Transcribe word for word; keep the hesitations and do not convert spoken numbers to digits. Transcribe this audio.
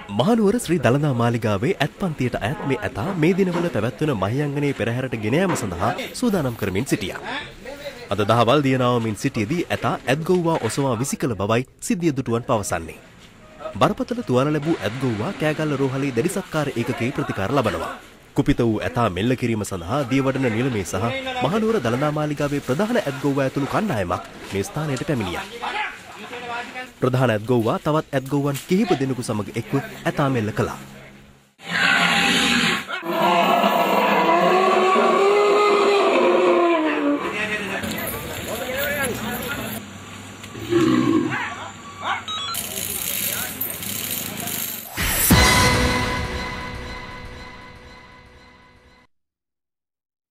මහනුවර ශ්‍රී දළදා මාලිගාවේ ඇත්පන්තියට ඈත් මේ ඇතා මේ දිනවල පැවැත්වෙන මහියංගනයේ පෙරහැරට ගෙන යාම සඳහා සූදානම් කරමින් සිටියා. අද දහවල් දියනාවමින් සිටියේදී ඇතා ඇත්ගොව්වා ඔසවා විසිකළ බවයි සිද්ධිය දුටුවන් පවසන්නේ. බරපතල තුවාල ලැබූ ඇත්ගොව්වා කෑගල්ල රෝහලේ දැඩි සත්කාර ඒකකයේ ප්‍රතිකාර ලබනවා. කුපිත වූ ඇතා මෙල්ල කිරීම සඳහා දියවඩන නිලමේ සහ මහනුවර දළදා මාලිගාවේ ප්‍රධාන ඇත්ගොව්වා ඇතුළු කණ්ඩායමක් මේ ස්ථානයට පැමිණියා. ප්‍රධාන ඇත්ගොව්වා තවත් ඇත්ගොව්වන් කිහිප දෙනෙකු සමග එක්ව ඇතා මෙල්ල කළා.